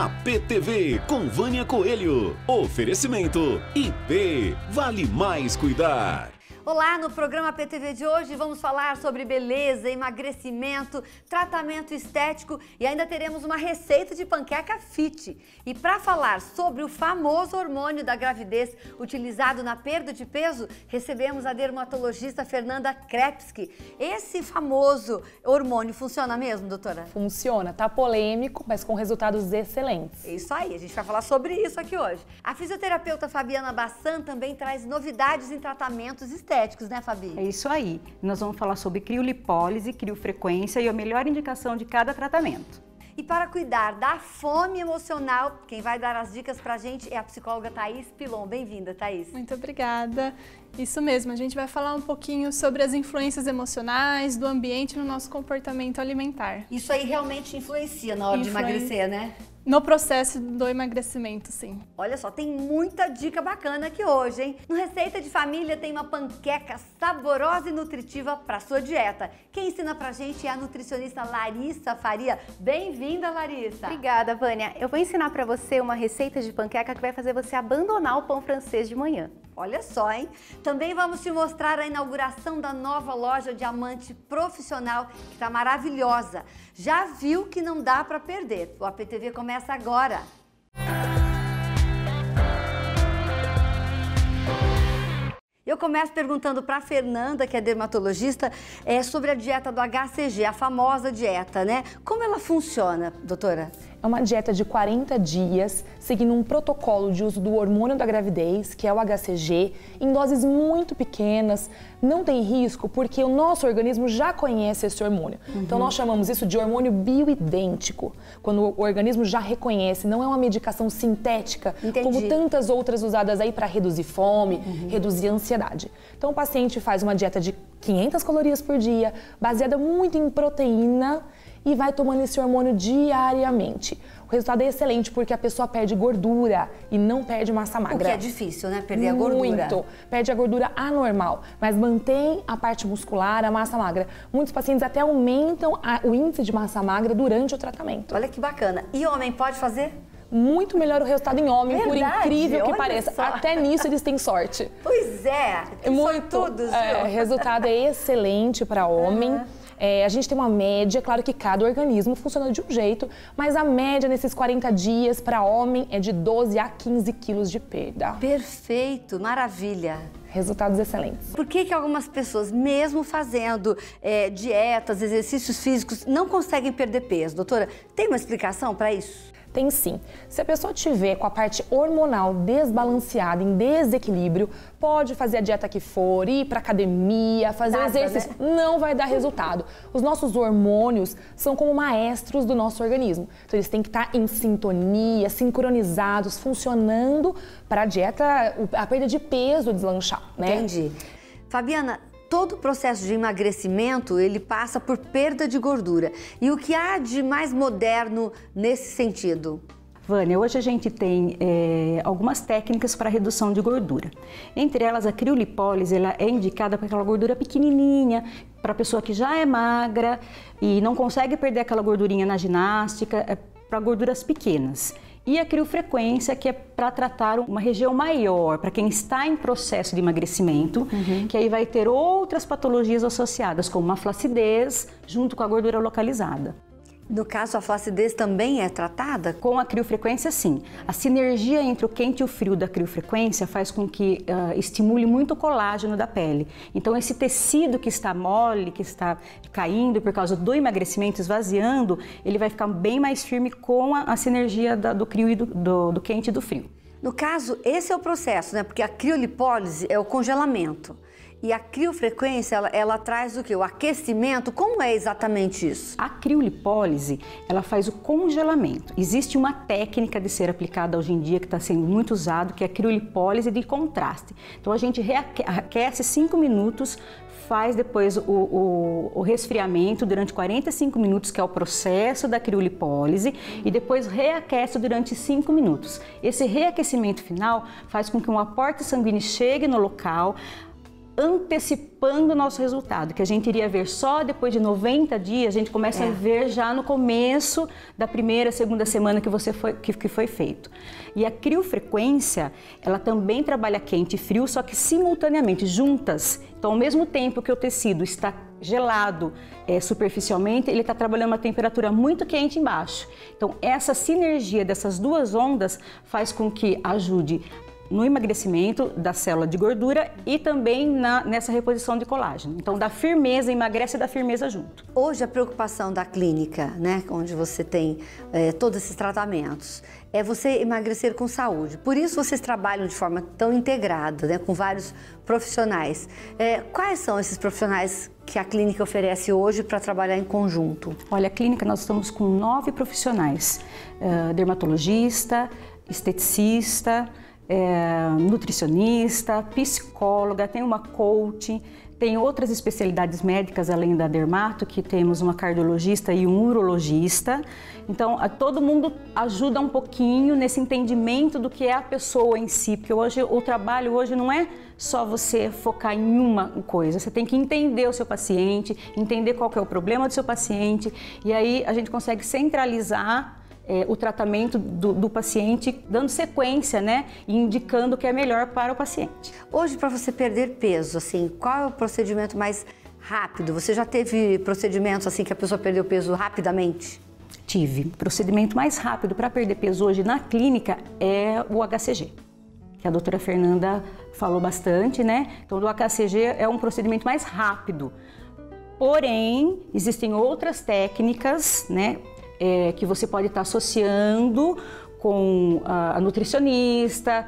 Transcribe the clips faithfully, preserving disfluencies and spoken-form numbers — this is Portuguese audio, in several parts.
A P T V com Vânia Coelho. Oferecimento I P. Vale mais cuidar. Olá, no programa P T V de hoje vamos falar sobre beleza, emagrecimento, tratamento estético e ainda teremos uma receita de panqueca fit. E para falar sobre o famoso hormônio da gravidez utilizado na perda de peso, recebemos a dermatologista Fernanda Krepski. Esse famoso hormônio funciona mesmo, doutora? Funciona, tá polêmico, mas com resultados excelentes. É isso aí, a gente vai falar sobre isso aqui hoje. A fisioterapeuta Fabiana Bassan também traz novidades em tratamentos estéticos. estéticos, né, Fabi? É isso aí. Nós vamos falar sobre criolipólise, criofrequência e a melhor indicação de cada tratamento. E para cuidar da fome emocional, quem vai dar as dicas pra gente é a psicóloga Thaís Pilon. Bem-vinda, Thaís. Muito obrigada. Isso mesmo, a gente vai falar um pouquinho sobre as influências emocionais do ambiente no nosso comportamento alimentar. Isso aí realmente influencia na hora Influen... de emagrecer, né? No processo do emagrecimento, sim. Olha só, tem muita dica bacana aqui hoje, hein? No Receita de Família tem uma panqueca saborosa e nutritiva para sua dieta. Quem ensina pra gente é a nutricionista Larissa Faria. Bem-vinda, Larissa! Obrigada, Vânia. Eu vou ensinar pra você uma receita de panqueca que vai fazer você abandonar o pão francês de manhã. Olha só, hein? Também vamos te mostrar a inauguração da nova loja Diamante Profissional, que tá maravilhosa. Já viu que não dá para perder. O A P T V começa agora. Eu começo perguntando para a Fernanda, que é dermatologista, é, sobre a dieta do H C G, a famosa dieta, né? Como ela funciona, doutora? É uma dieta de quarenta dias, seguindo um protocolo de uso do hormônio da gravidez, que é o H C G, em doses muito pequenas. Não tem risco, porque o nosso organismo já conhece esse hormônio. Uhum. Então, nós chamamos isso de hormônio bioidêntico, quando o organismo já reconhece, não é uma medicação sintética, Entendi. Como tantas outras usadas aí para reduzir fome, uhum. reduzir ansiedade. Então, o paciente faz uma dieta de quinhentas calorias por dia, baseada muito em proteína, e vai tomando esse hormônio diariamente. O resultado é excelente porque a pessoa perde gordura e não perde massa magra. O que é difícil, né? Perder a gordura. Muito. Perde a gordura anormal, mas mantém a parte muscular, a massa magra. Muitos pacientes até aumentam a, o índice de massa magra durante o tratamento. Olha que bacana. E homem pode fazer? Muito melhor o resultado em homem, Verdade, por incrível que pareça. Só. Até nisso eles têm sorte. Pois é. Muito. Tudo, é, resultado é excelente para homem. Uhum. É, a gente tem uma média, claro que cada organismo funciona de um jeito, mas a média nesses quarenta dias para homem é de doze a quinze quilos de perda. Perfeito, maravilha. Resultados excelentes. Por que que algumas pessoas, mesmo fazendo é, dietas, exercícios físicos, não conseguem perder peso? Doutora, tem uma explicação para isso? Tem sim. Se a pessoa tiver com a parte hormonal desbalanceada, em desequilíbrio, pode fazer a dieta que for, ir para academia, fazer Nada, exercício, né? Não vai dar resultado. Os nossos hormônios são como maestros do nosso organismo. Então eles têm que estar em sintonia, sincronizados, funcionando para a dieta, a perda de peso deslanchar, né? Entendi. Fabiana, todo o processo de emagrecimento, ele passa por perda de gordura. E o que há de mais moderno nesse sentido? Vânia, hoje a gente tem é, algumas técnicas para redução de gordura. Entre elas, a criolipólise, ela é indicada para aquela gordura pequenininha, para a pessoa que já é magra e não consegue perder aquela gordurinha na ginástica, é para gorduras pequenas. E a criofrequência, que é para tratar uma região maior, para quem está em processo de emagrecimento, uhum. que aí vai ter outras patologias associadas, como a flacidez, junto com a gordura localizada. No caso, a flacidez também é tratada? Com a criofrequência, sim. A sinergia entre o quente e o frio da criofrequência faz com que uh, estimule muito o colágeno da pele. Então, esse tecido que está mole, que está caindo por causa do emagrecimento, esvaziando, ele vai ficar bem mais firme com a, a sinergia da, do, crio e do, do, do quente e do frio. No caso, esse é o processo, né? Porque a criolipólise é o congelamento. E a criofrequência, ela, ela traz o quê? O aquecimento? Como é exatamente isso? A criolipólise, ela faz o congelamento. Existe uma técnica de ser aplicada hoje em dia que está sendo muito usado, que é a criolipólise de contraste. Então a gente reaquece cinco minutos, faz depois o, o, o resfriamento durante quarenta e cinco minutos, que é o processo da criolipólise, e depois reaquece durante cinco minutos. Esse reaquecimento final faz com que um aporte sanguíneo chegue no local, antecipando o nosso resultado, que a gente iria ver só depois de noventa dias, a gente começa é. a ver já no começo da primeira, segunda semana que, você foi, que, que foi feito. E a criofrequência, ela também trabalha quente e frio, só que simultaneamente, juntas. Então, ao mesmo tempo que o tecido está gelado é, superficialmente, ele está trabalhando uma temperatura muito quente embaixo. Então, essa sinergia dessas duas ondas faz com que ajude no emagrecimento da célula de gordura e também na, nessa reposição de colágeno. Então, dá firmeza, emagrece e dá firmeza junto. Hoje, a preocupação da clínica, né, onde você tem é, todos esses tratamentos, é você emagrecer com saúde. Por isso, vocês trabalham de forma tão integrada, né, com vários profissionais. É, quais são esses profissionais que a clínica oferece hoje para trabalhar em conjunto? Olha, a clínica, nós estamos com nove profissionais. Uh, dermatologista, esteticista, É, nutricionista, psicóloga, tem uma coach, tem outras especialidades médicas além da dermato, que temos uma cardiologista e um urologista. Então, a, todo mundo ajuda um pouquinho nesse entendimento do que é a pessoa em si, porque hoje o trabalho hoje não é só você focar em uma coisa, você tem que entender o seu paciente, entender qual que é o problema do seu paciente, e aí a gente consegue centralizar É, o tratamento do, do paciente, dando sequência, né, e indicando o que é melhor para o paciente. Hoje, para você perder peso, assim, qual é o procedimento mais rápido? Você já teve procedimentos assim que a pessoa perdeu peso rapidamente? Tive. O procedimento mais rápido para perder peso hoje na clínica é o H C G, que a doutora Fernanda falou bastante, né? Então, o H C G é um procedimento mais rápido. Porém, existem outras técnicas, né? É, que você pode estar associando com a, a nutricionista,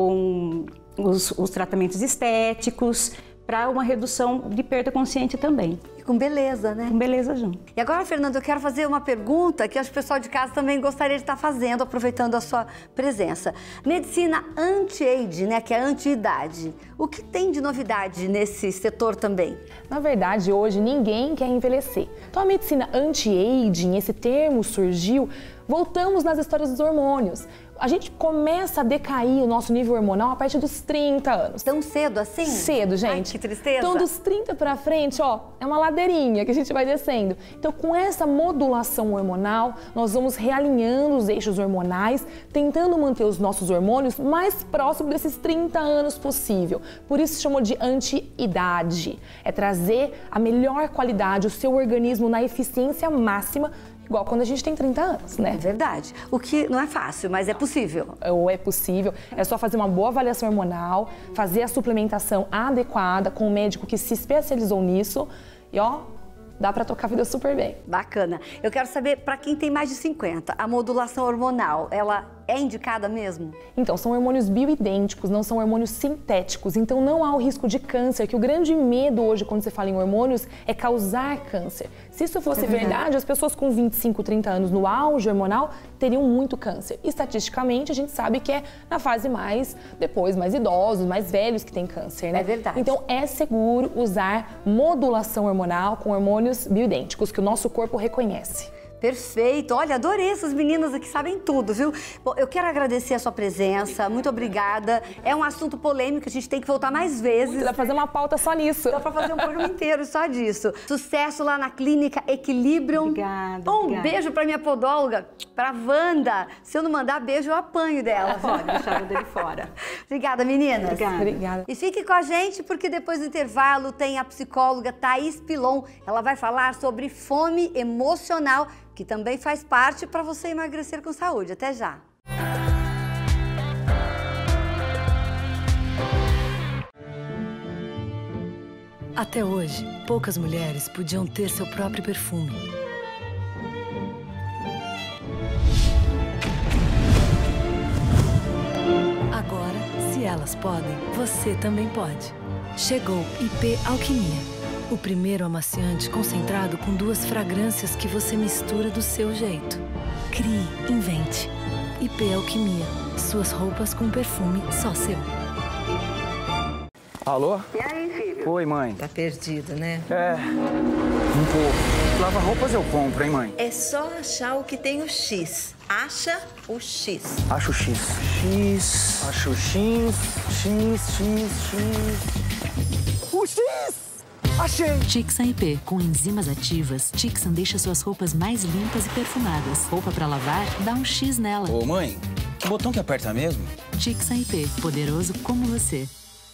com os, os tratamentos estéticos, para uma redução de perda consciente também. E com beleza, né? Com beleza junto. E agora, Fernanda, eu quero fazer uma pergunta que acho que o pessoal de casa também gostaria de estar fazendo, aproveitando a sua presença. Medicina anti-age, né, que é anti-idade. O que tem de novidade nesse setor também? Na verdade, hoje ninguém quer envelhecer. Então, a medicina anti-aging, esse termo surgiu, voltamos nas histórias dos hormônios. A gente começa a decair o nosso nível hormonal a partir dos trinta anos. Tão cedo assim? Cedo, gente. Ai, que tristeza. Então, dos trinta pra frente, ó, é uma ladeirinha que a gente vai descendo. Então, com essa modulação hormonal, nós vamos realinhando os eixos hormonais, tentando manter os nossos hormônios mais próximos desses trinta anos possível. Por isso, se chamou de anti-idade. É trazer a melhor qualidade, o seu organismo na eficiência máxima, igual quando a gente tem trinta anos, né? É verdade. O que não é fácil, mas é possível. Ou é possível. É só fazer uma boa avaliação hormonal, fazer a suplementação adequada com um médico que se especializou nisso e, ó, dá pra tocar a vida super bem. Bacana. Eu quero saber, pra quem tem mais de cinquenta, a modulação hormonal, ela é indicada mesmo? Então, são hormônios bioidênticos, não são hormônios sintéticos, então não há o risco de câncer, que o grande medo hoje quando você fala em hormônios é causar câncer. Se isso fosse é verdade. verdade, as pessoas com vinte e cinco, trinta anos no auge hormonal teriam muito câncer. Estatisticamente, a gente sabe que é na fase mais, depois, mais idosos, mais velhos que tem câncer, né? É verdade. Então, é seguro usar modulação hormonal com hormônios bioidênticos, que o nosso corpo reconhece. Perfeito. Olha, adorei essas meninas aqui, sabem tudo, viu? Bom, eu quero agradecer a sua presença, muito obrigada. É um assunto polêmico, a gente tem que voltar mais vezes. Dá pra fazer uma pauta só nisso. Dá pra fazer um programa inteiro só disso. Sucesso lá na Clínica Equilibrium. Obrigada, Um obrigada. beijo pra minha podóloga, pra Wanda. Se eu não mandar beijo, eu apanho dela. Pode deixar o dele fora. Obrigada, meninas. Obrigada. Obrigada. E fique com a gente, porque depois do intervalo tem a psicóloga Thaís Pilon. Ela vai falar sobre fome emocional, que também faz parte para você emagrecer com saúde. Até já! Até hoje, poucas mulheres podiam ter seu próprio perfume. Agora, se elas podem, você também pode. Chegou I P Alquimia. O primeiro amaciante concentrado com duas fragrâncias que você mistura do seu jeito. Crie, invente. I P Alquimia. Suas roupas com perfume só seu. Alô? E aí, filho? Oi, mãe. Tá perdido, né? É, um pouco. Lava roupas eu compro, hein, mãe? É só achar o que tem o X. Acha o X. Acho o X. X. Acho o X. X, X, X. O um X! Achei! Tixan I P. Com enzimas ativas, Tixan deixa suas roupas mais limpas e perfumadas. Roupa pra lavar, dá um X nela. Ô, mãe, que botão que aperta mesmo? Tixan I P. Poderoso como você.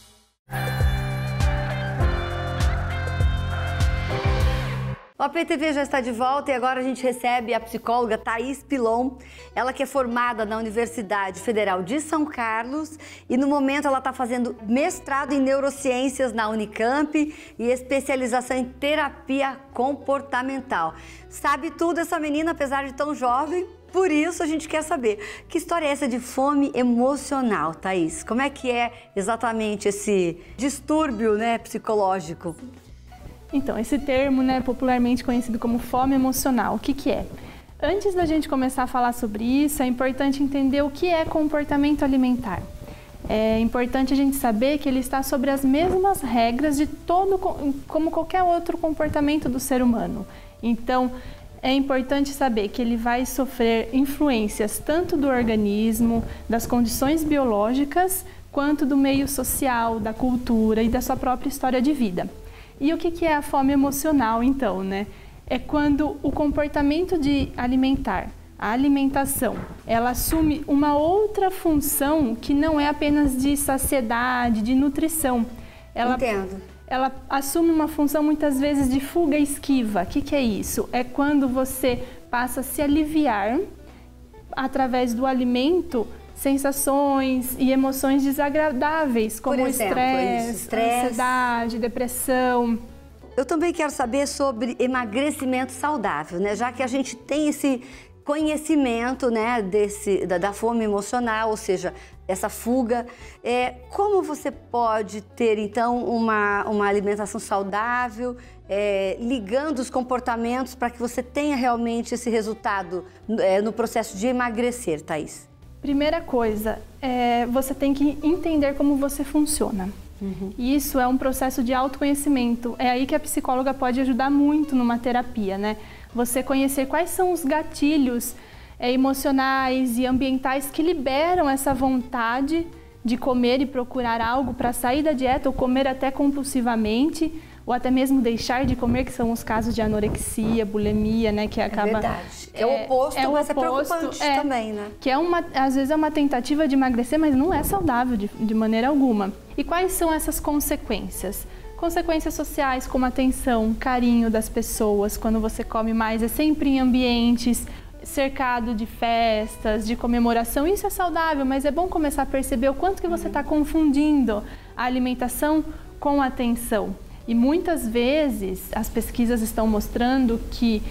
O A P T V já está de volta e agora a gente recebe a psicóloga Thaís Pilon. Ela que é formada na Universidade Federal de São Carlos e no momento ela está fazendo mestrado em neurociências na Unicamp e especialização em terapia comportamental. Sabe tudo essa menina, apesar de tão jovem? Por isso a gente quer saber, que história é essa de fome emocional, Thaís? Como é que é exatamente esse distúrbio, né, psicológico? Então, esse termo, né, popularmente conhecido como fome emocional, o que que é? Antes da gente começar a falar sobre isso, é importante entender o que é comportamento alimentar. É importante a gente saber que ele está sobre as mesmas regras de todo, como qualquer outro comportamento do ser humano. Então, é importante saber que ele vai sofrer influências tanto do organismo, das condições biológicas, quanto do meio social, da cultura e da sua própria história de vida. E o que é a fome emocional, então, né? É quando o comportamento de alimentar, a alimentação, ela assume uma outra função que não é apenas de saciedade, de nutrição. Ela, Entendo. Ela assume uma função muitas vezes de fuga e esquiva. O que que é isso? É quando você passa a se aliviar através do alimento sensações e emoções desagradáveis, como estresse, ansiedade, depressão. Eu também quero saber sobre emagrecimento saudável, né? Já que a gente tem esse conhecimento, né, desse, da, da fome emocional, ou seja, essa fuga. É, como você pode ter, então, uma, uma alimentação saudável, é, ligando os comportamentos para que você tenha realmente esse resultado é, no processo de emagrecer, Thaís? Primeira coisa, é, você tem que entender como você funciona. Uhum. Isso é um processo de autoconhecimento. É aí que a psicóloga pode ajudar muito numa terapia, né? Você conhecer quais são os gatilhos é, emocionais e ambientais que liberam essa vontade de comer e procurar algo para sair da dieta ou comer até compulsivamente, ou até mesmo deixar de comer, que são os casos de anorexia, bulimia, né, que acaba... É verdade. É, é o oposto, é mas oposto, é preocupante é, também, né? Que é uma, às vezes é uma tentativa de emagrecer, mas não é saudável de, de maneira alguma. E quais são essas consequências? Consequências sociais, como atenção, carinho das pessoas, quando você come mais, é sempre em ambientes cercado de festas, de comemoração. Isso é saudável, mas é bom começar a perceber o quanto que você está confundindo a alimentação com a atenção. E muitas vezes as pesquisas estão mostrando que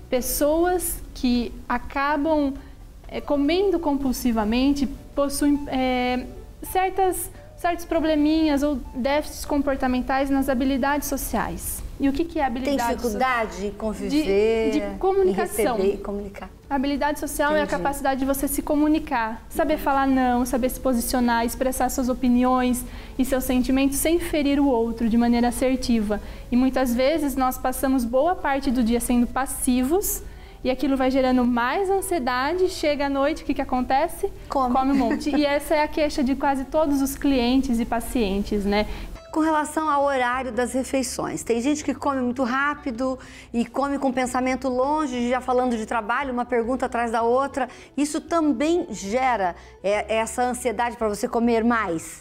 pessoas que acabam é, comendo compulsivamente possuem é, certas, certos probleminhas ou déficits comportamentais nas habilidades sociais. E o que, que é habilidade? Tem dificuldade em conviver, de, de comunicação. Em receber e comunicar. A habilidade social Entendi. É a capacidade de você se comunicar, saber Uhum. falar não, saber se posicionar, expressar suas opiniões e seus sentimentos sem ferir o outro de maneira assertiva. E muitas vezes nós passamos boa parte do dia sendo passivos e aquilo vai gerando mais ansiedade, chega à noite, o que, que acontece? Come. Come um monte. E essa é a queixa de quase todos os clientes e pacientes, né? Com relação ao horário das refeições, tem gente que come muito rápido e come com pensamento longe, já falando de trabalho, uma pergunta atrás da outra. Isso também gera é, essa ansiedade para você comer mais?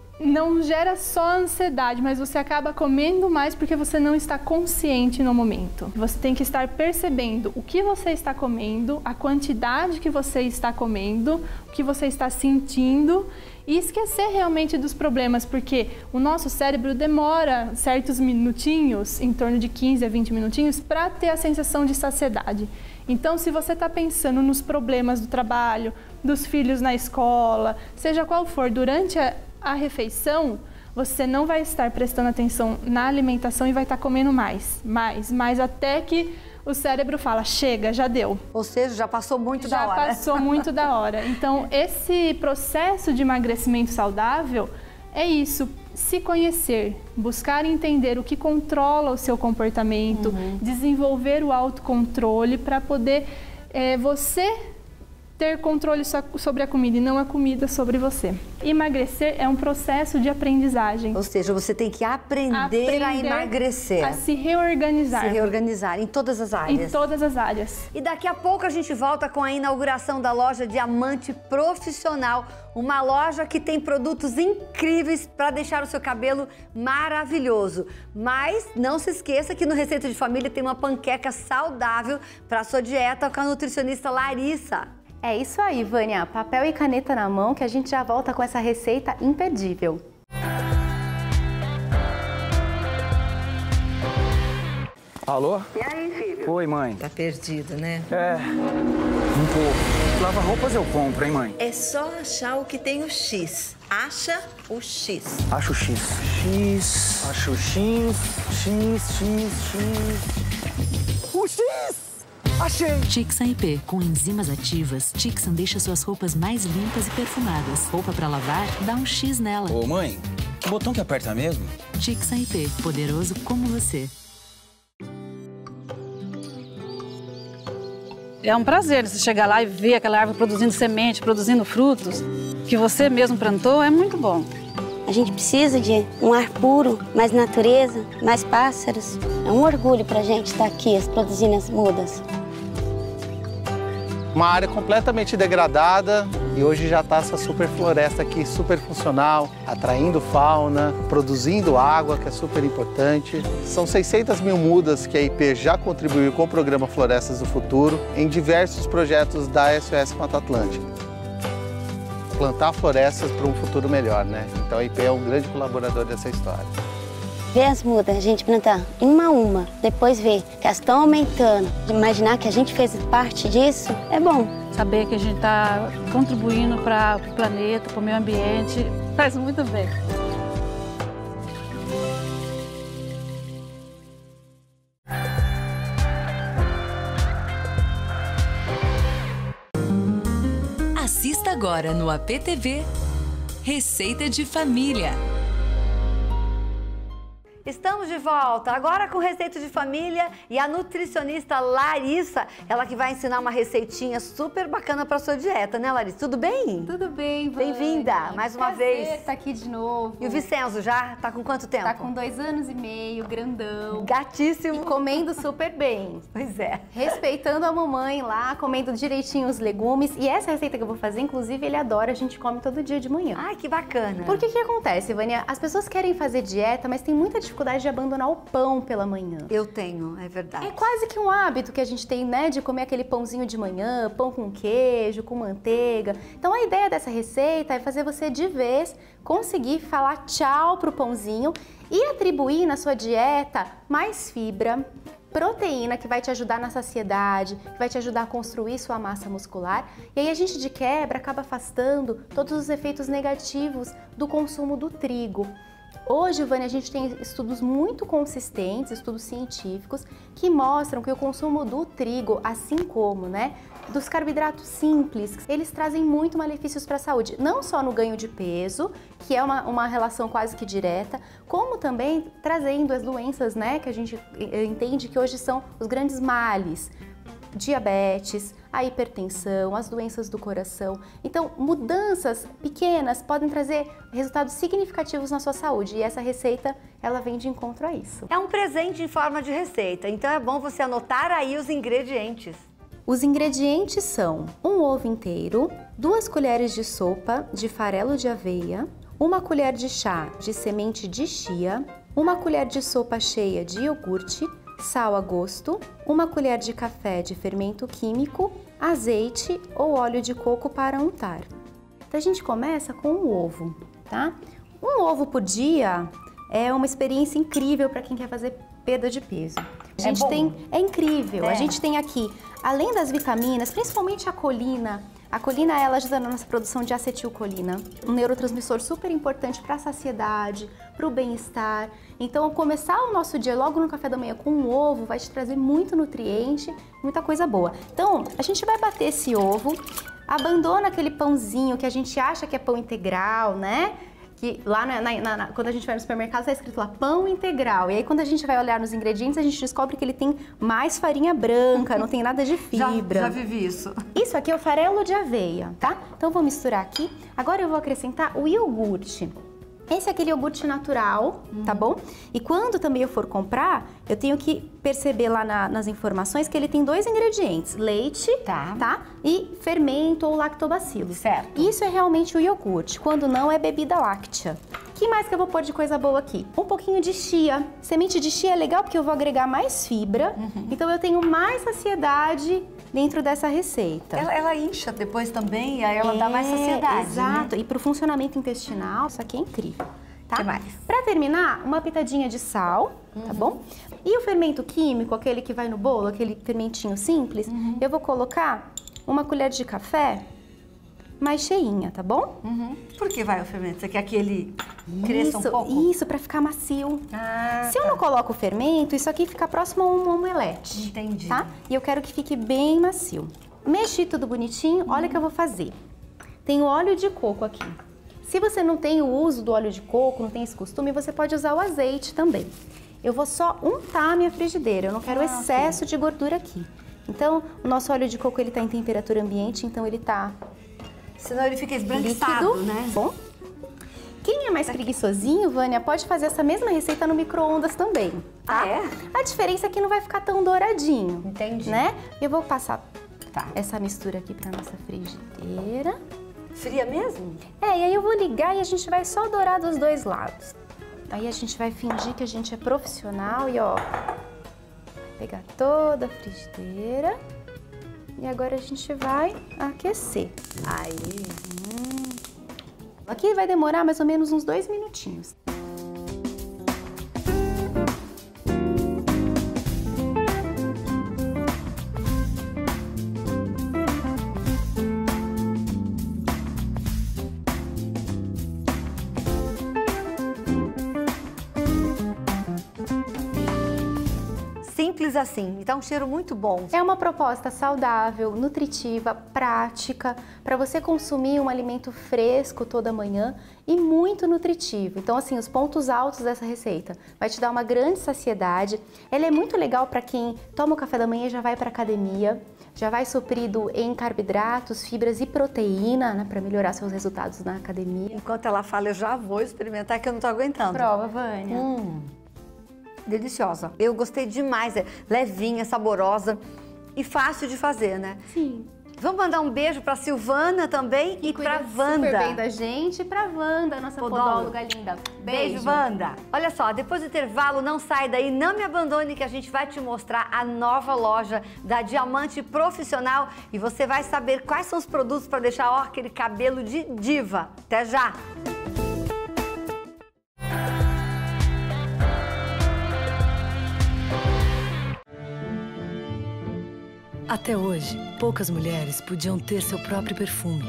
Não gera só ansiedade, mas você acaba comendo mais porque você não está consciente no momento. Você tem que estar percebendo o que você está comendo, a quantidade que você está comendo, o que você está sentindo e esquecer realmente dos problemas, porque o nosso cérebro demora certos minutinhos, em torno de quinze a vinte minutinhos, para ter a sensação de saciedade. Então, se você está pensando nos problemas do trabalho, dos filhos na escola, seja qual for, durante a a refeição, você não vai estar prestando atenção na alimentação e vai estar comendo mais, mais, mais, até que o cérebro fala, chega, já deu. Ou seja, já passou muito já da hora. Já passou muito da hora. Então, esse processo de emagrecimento saudável é isso, se conhecer, buscar entender o que controla o seu comportamento, uhum. desenvolver o autocontrole para poder é, você ter controle sobre a comida e não a comida sobre você. Emagrecer é um processo de aprendizagem. Ou seja, você tem que aprender, aprender a emagrecer. A se reorganizar. Se reorganizar em todas as áreas. Em todas as áreas. E daqui a pouco a gente volta com a inauguração da loja Diamante Profissional. Uma loja que tem produtos incríveis para deixar o seu cabelo maravilhoso. Mas não se esqueça que no Receita de Família tem uma panqueca saudável para a sua dieta com a nutricionista Larissa. É isso aí, Vânia. Papel e caneta na mão que a gente já volta com essa receita imperdível. Alô? E aí, filho? Oi, mãe. Tá perdido, né? É, um pouco. Lava roupas eu compro, hein, mãe? É só achar o que tem o X. Acha o X. Acho o X. X. Acho o X. X, X, X. O X! Achei! Tixan I P. Com enzimas ativas, Tixan deixa suas roupas mais limpas e perfumadas. Roupa pra lavar, dá um X nela. Ô, mãe, que botão que aperta mesmo? Tixan I P. Poderoso como você. É um prazer você chegar lá e ver aquela árvore produzindo semente, produzindo frutos, que você mesmo plantou, é muito bom. A gente precisa de um ar puro, mais natureza, mais pássaros. É um orgulho pra gente estar aqui produzindo as mudas. Uma área completamente degradada e hoje já está essa super floresta aqui, super funcional, atraindo fauna, produzindo água, que é super importante. São seiscentas mil mudas que a I P já contribuiu com o programa Florestas do Futuro em diversos projetos da S O S Mata Atlântica. Plantar florestas para um futuro melhor, né? Então a I P é um grande colaborador dessa história. Ver as mudas, a gente plantar uma a uma, depois ver que elas estão aumentando, imaginar que a gente fez parte disso, é bom. Saber que a gente está contribuindo para o planeta, para o meio ambiente, faz muito bem. Assista agora no A P T V, Receita de Família. Estamos de volta, agora com Receita de Família e a nutricionista Larissa, ela que vai ensinar uma receitinha super bacana para sua dieta, né, Larissa? Tudo bem? Tudo bem, Vânia. Bem-vinda, mais uma Prazer vez. estar aqui de novo. E o Vicenzo já tá com quanto tempo? Tá com dois anos e meio, grandão. Gatíssimo. E comendo super bem. Pois é. Respeitando a mamãe lá, comendo direitinho os legumes. E essa receita que eu vou fazer, inclusive, ele adora, a gente come todo dia de manhã. Ai, que bacana. Porque o que acontece, Vânia? As pessoas querem fazer dieta, mas tem muita dificuldade de abandonar o pão pela manhã. Eu tenho, é verdade. É quase que um hábito que a gente tem, né, de comer aquele pãozinho de manhã, pão com queijo, com manteiga. Então a ideia dessa receita é fazer você de vez conseguir falar tchau pro pãozinho e atribuir na sua dieta mais fibra, proteína que vai te ajudar na saciedade, que vai te ajudar a construir sua massa muscular. E aí a gente de quebra acaba afastando todos os efeitos negativos do consumo do trigo. Hoje, Vânia, a gente tem estudos muito consistentes, estudos científicos, que mostram que o consumo do trigo, assim como, né, dos carboidratos simples, eles trazem muito malefícios para a saúde. Não só no ganho de peso, que é uma, uma relação quase que direta, como também trazendo as doenças, né, que a gente entende que hoje são os grandes males. Diabetes, a hipertensão, as doenças do coração. Então, mudanças pequenas podem trazer resultados significativos na sua saúde e essa receita, ela vem de encontro a isso. É um presente em forma de receita, então é bom você anotar aí os ingredientes. Os ingredientes são um ovo inteiro, duas colheres de sopa de farelo de aveia, uma colher de chá de semente de chia, uma colher de sopa cheia de iogurte, sal a gosto, uma colher de café de fermento químico, azeite ou óleo de coco para untar. Então a gente começa com o ovo, tá? Um ovo por dia é uma experiência incrível para quem quer fazer perda de peso. A gente é tem, é incrível. É. A gente tem aqui, além das vitaminas, principalmente a colina. A colina, ela ajuda na nossa produção de acetilcolina, um neurotransmissor super importante para a saciedade, para o bem-estar. Então, começar o nosso dia logo no café da manhã com um ovo vai te trazer muito nutriente, muita coisa boa. Então, a gente vai bater esse ovo, abandona aquele pãozinho que a gente acha que é pão integral, né? Que lá na, na, na, quando a gente vai no supermercado está escrito lá pão integral. E aí quando a gente vai olhar nos ingredientes, a gente descobre que ele tem mais farinha branca, não tem nada de fibra. Já, já vivi isso. E Isso aqui é o farelo de aveia, tá? Então vou misturar aqui. Agora eu vou acrescentar o iogurte. Esse é aquele iogurte natural, uhum. tá bom? E quando também eu for comprar, eu tenho que perceber lá na, nas informações que ele tem dois ingredientes, leite, tá. tá? E fermento ou lactobacillus. Certo. Isso é realmente o iogurte, quando não é bebida láctea. O que mais que eu vou pôr de coisa boa aqui? Um pouquinho de chia. Semente de chia é legal porque eu vou agregar mais fibra, uhum. então eu tenho mais saciedade dentro dessa receita. Ela, ela incha depois também, aí ela é, dá mais saciedade. Exato, né? E para o funcionamento intestinal, isso aqui é incrível. Tá? Que mais? Para terminar, uma pitadinha de sal, uhum. tá bom? E o fermento químico, aquele que vai no bolo, aquele fermentinho simples, uhum. eu vou colocar uma colher de café mais cheinha, tá bom? Uhum. Por que vai o fermento? Você quer que ele cresça isso, um pouco? Isso, para ficar macio. Ah, Se eu tá. não coloco o fermento, isso aqui fica próximo a um omelete. Entendi. Tá? E eu quero que fique bem macio. Mexi tudo bonitinho, olha o que eu vou fazer. Tem o óleo de coco aqui. Se você não tem o uso do óleo de coco, não tem esse costume, você pode usar o azeite também. Eu vou só untar a minha frigideira, eu não quero ah, excesso sim. de gordura aqui. Então, o nosso óleo de coco, ele tá em temperatura ambiente, então ele tá... Senão ele fica esbranquiçado, líquido, né? Bom. Quem é mais preguiçosinho, Vânia, pode fazer essa mesma receita no micro-ondas também, tá? Ah, é? A diferença é que não vai ficar tão douradinho. Entendi. Né? Eu vou passar tá. essa mistura aqui pra nossa frigideira. Fria mesmo? É, e aí eu vou ligar e a gente vai só dourar dos dois lados. Aí a gente vai fingir que a gente é profissional e ó, pegar toda a frigideira e agora a gente vai aquecer. Aí. Hum. Aqui vai demorar mais ou menos uns dois minutinhos. Simples assim, e tá um cheiro muito bom. É uma proposta saudável, nutritiva, prática, para você consumir um alimento fresco toda manhã e muito nutritivo. Então, assim, os pontos altos dessa receita vai te dar uma grande saciedade. Ela é muito legal para quem toma o café da manhã e já vai para academia, já vai suprido em carboidratos, fibras e proteína, né, para melhorar seus resultados na academia. Enquanto ela fala, eu já vou experimentar que eu não tô aguentando. Prova, Vânia. Hum. Deliciosa. Eu gostei demais, é levinha, saborosa e fácil de fazer, né? Sim. Vamos mandar um beijo pra Silvana também e pra Wanda. Super bem da gente e pra Wanda, nossa podóloga linda. Beijo, Beijo, Wanda. Olha só, depois do intervalo, não sai daí, não me abandone que a gente vai te mostrar a nova loja da Diamante Profissional e você vai saber quais são os produtos para deixar ó, aquele cabelo de diva. Até já! Até hoje, poucas mulheres podiam ter seu próprio perfume.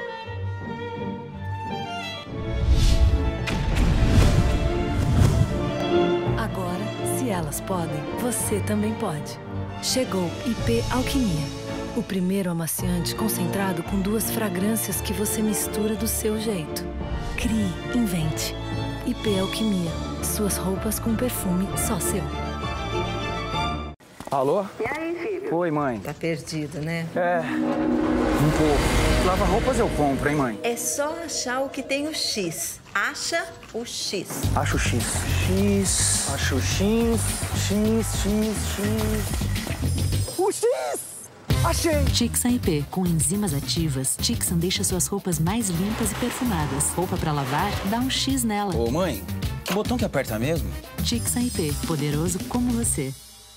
Agora, se elas podem, você também pode. Chegou I P Alquimia, o primeiro amaciante concentrado com duas fragrâncias que você mistura do seu jeito. Crie, invente. I P Alquimia, suas roupas com perfume só seu. Alô? E aí, filho? Oi, mãe. Tá perdido, né? É, um pouco. Lava roupas eu compro, hein, mãe? É só achar o que tem o X. Acha o X. Acho o X. X. Acho o X. X, X, X. O X! Achei! Tixan I P. Com enzimas ativas, Tixan deixa suas roupas mais limpas e perfumadas. Roupa pra lavar, dá um X nela. Ô, mãe, que botão que aperta mesmo? Tixan I P. Poderoso como você.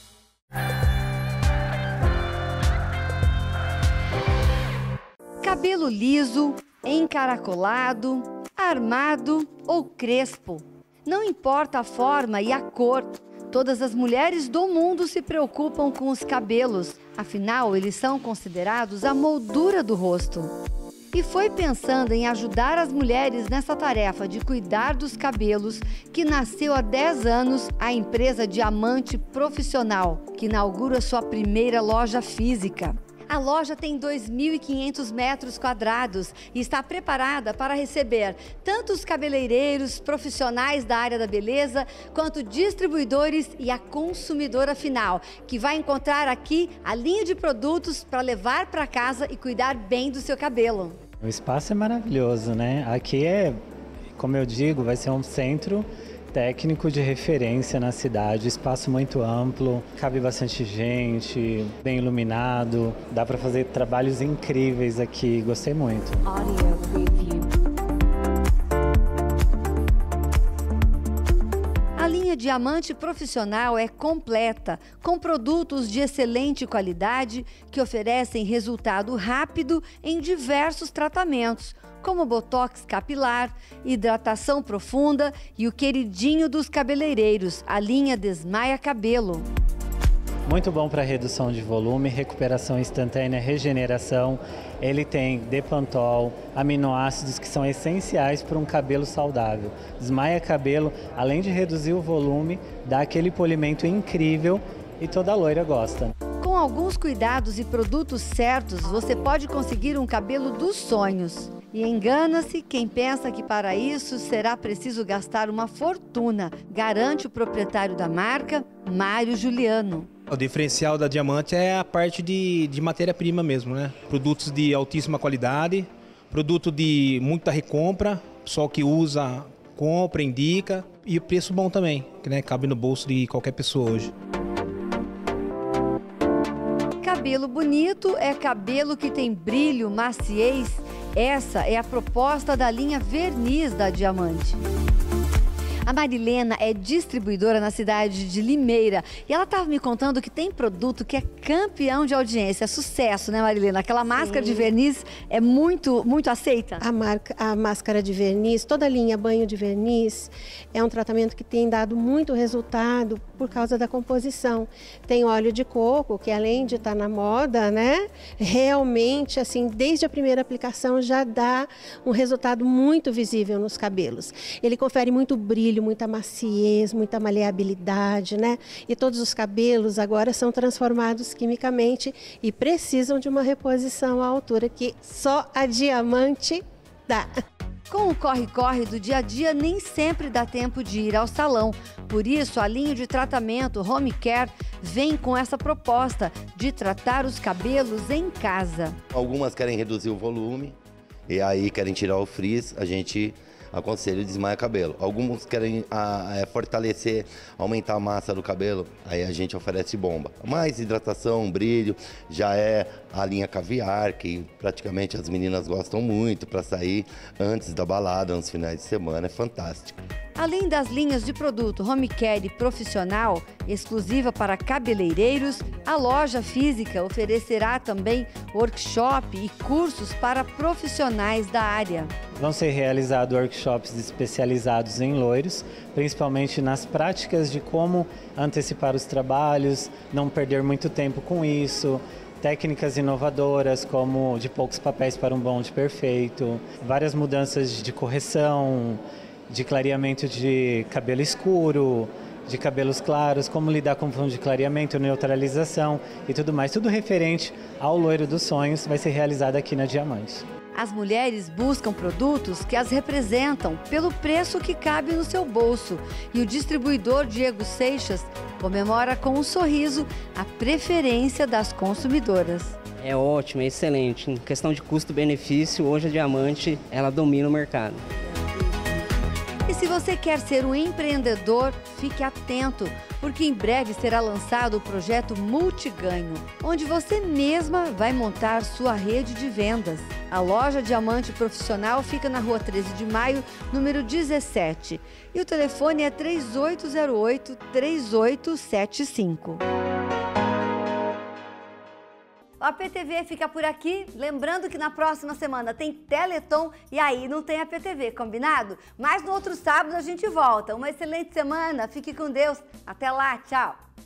Cabelo liso, encaracolado, armado ou crespo. Não importa a forma e a cor, todas as mulheres do mundo se preocupam com os cabelos. Afinal, eles são considerados a moldura do rosto. E foi pensando em ajudar as mulheres nessa tarefa de cuidar dos cabelos que nasceu há dez anos a empresa Diamante Profissional, que inaugura sua primeira loja física. A loja tem dois mil e quinhentos metros quadrados e está preparada para receber tanto os cabeleireiros, profissionais da área da beleza, quanto distribuidores e a consumidora final, que vai encontrar aqui a linha de produtos para levar para casa e cuidar bem do seu cabelo. O espaço é maravilhoso, né? Aqui é, como eu digo, vai ser um centro técnico de referência na cidade, espaço muito amplo, cabe bastante gente, bem iluminado, dá para fazer trabalhos incríveis aqui, gostei muito. A linha Diamante Profissional é completa, com produtos de excelente qualidade que oferecem resultado rápido em diversos tratamentos, como botox capilar, hidratação profunda e o queridinho dos cabeleireiros, a linha Desmaia Cabelo. Muito bom para redução de volume, recuperação instantânea, regeneração. Ele tem Depantol, aminoácidos que são essenciais para um cabelo saudável. Desmaia Cabelo, além de reduzir o volume, dá aquele polimento incrível e toda loira gosta. Com alguns cuidados e produtos certos, você pode conseguir um cabelo dos sonhos. E engana-se quem pensa que para isso será preciso gastar uma fortuna, garante o proprietário da marca, Mário Juliano. O diferencial da Diamante é a parte de, de matéria-prima mesmo, né? Produtos de altíssima qualidade, produto de muita recompra, só que usa, compra, indica, e o preço bom também, que né, cabe no bolso de qualquer pessoa hoje. Cabelo bonito é cabelo que tem brilho, maciez. Essa é a proposta da linha Verniz da Diamante. A Marilena é distribuidora na cidade de Limeira e ela estava me contando que tem produto que é campeão de audiência, sucesso, né, Marilena? Aquela Sim. máscara de verniz é muito, muito aceita? A, marca, a máscara de verniz, toda a linha banho de verniz, é um tratamento que tem dado muito resultado por causa da composição. Tem óleo de coco, que além de estar na moda, né, realmente, assim, desde a primeira aplicação já dá um resultado muito visível nos cabelos. Ele confere muito brilho, muita maciez, muita maleabilidade, né? E todos os cabelos agora são transformados quimicamente e precisam de uma reposição à altura que só a Diamante dá. Com o corre-corre do dia a dia, nem sempre dá tempo de ir ao salão. Por isso, a linha de tratamento Home Care vem com essa proposta de tratar os cabelos em casa. Algumas querem reduzir o volume e aí querem tirar o frizz, a gente aconselho Desmaia Cabelo. Alguns querem a, a, fortalecer, aumentar a massa do cabelo, aí a gente oferece bomba. Mais hidratação, brilho, já é a linha Caviar, que praticamente as meninas gostam muito para sair antes da balada, nos finais de semana, é fantástico. Além das linhas de produto Home Care Profissional, exclusiva para cabeleireiros, a loja física oferecerá também workshop e cursos para profissionais da área. Vão ser realizados workshops especializados em loiros, principalmente nas práticas de como antecipar os trabalhos, não perder muito tempo com isso, técnicas inovadoras como de poucos papéis para um blonde perfeito, várias mudanças de correção, de clareamento de cabelo escuro, de cabelos claros, como lidar com fundo de clareamento, neutralização e tudo mais. Tudo referente ao loiro dos sonhos vai ser realizado aqui na Diamante. As mulheres buscam produtos que as representam pelo preço que cabe no seu bolso. E o distribuidor Diego Seixas comemora com um sorriso a preferência das consumidoras. É ótimo, é excelente. Em questão de custo-benefício, hoje a Diamante ela domina o mercado. E se você quer ser um empreendedor, fique atento, porque em breve será lançado o projeto Multiganho, onde você mesma vai montar sua rede de vendas. A loja Diamante Profissional fica na rua treze de maio, número dezessete. E o telefone é três oito zero oito, três oito sete cinco. A P T V fica por aqui, lembrando que na próxima semana tem Teleton e aí não tem a P T V, combinado? Mas no outro sábado a gente volta. Uma excelente semana, fique com Deus, até lá, tchau!